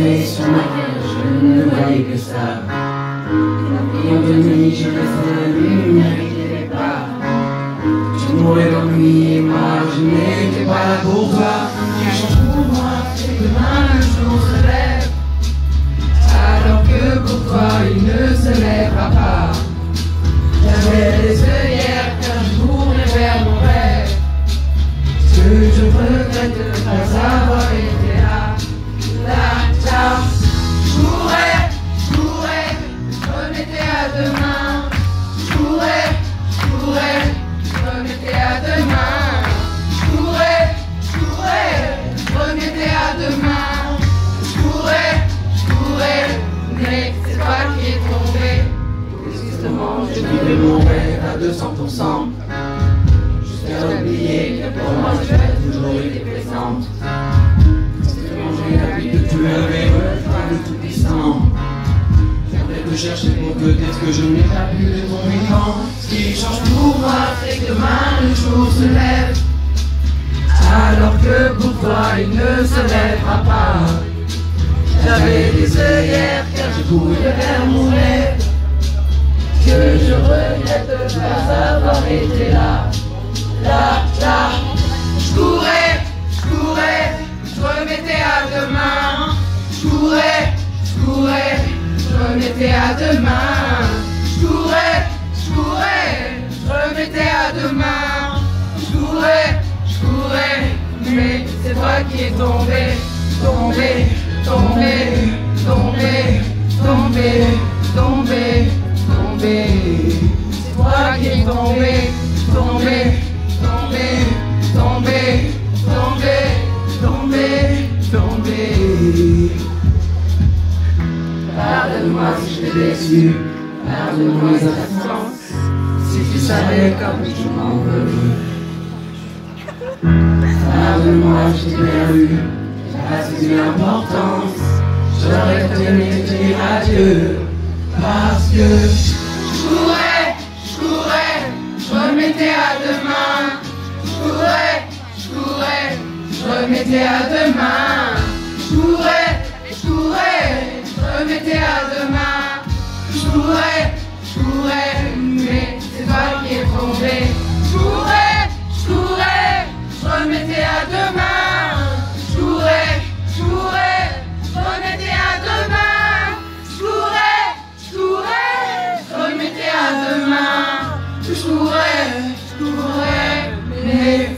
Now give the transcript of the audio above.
feuilles sur ma terre, je ne voyais que ça. Papillon de nuit, je restais la lumière qui n'était pas. Tu mourais d'ennui et moi, je n'étais pas là pour toi. Tu changes pour moi, c'est que demain le jour se lève. Alors que pour toi, il ne se lèvera pas. J'avais les œillères car je courais vers mon rêve. Ce que je regrette de ne pas avoir été là. Là, je courais, je remettais à demain. Je courais, je remettais à demain. Je courais, je remettais à demain. Je courais, mais c'est toi qui es tombé. Justement, je vivais mon rêve à 200%. Jusqu'à oublier que pour moi, tu as toujours été présente. J'ai l'habitude de tuer avec le tout puissant. J'aimerais te chercher pour peut-être que je n'ai pas pu de ton vivant. Ce qui change pour moi, c'est que demain le jour se lève. Alors que pour toi, il ne se lèvera pas. J'avais des œillères car je courais vers mon rêve. Que je regrette de ne pas avoir été là. Là, je courais, je remettais à demain. Je courais, je remettais à demain. Je courais, je remettais à demain. Je courais, mais c'est toi qui es tombé. C'est toi qui es tombé. Pardonne-moi si je t'ai déçu, pardonne-moi mes absences. Si tu savais comme je m'en veux. Pardonne-moi, je t'ai perdu, j'ai pas saisi l'importance. J'aurais aimé te dire adieu, parce que je courais, je remettais à demain. Je courais, je remettais à demain. Je courais, je remettais à demain. Je courais, mais c'est toi qui es tombé. Je courais, je remettais à demain. Je courais, je remettais à demain. Je courais, je remettais à demain. Je courais, mais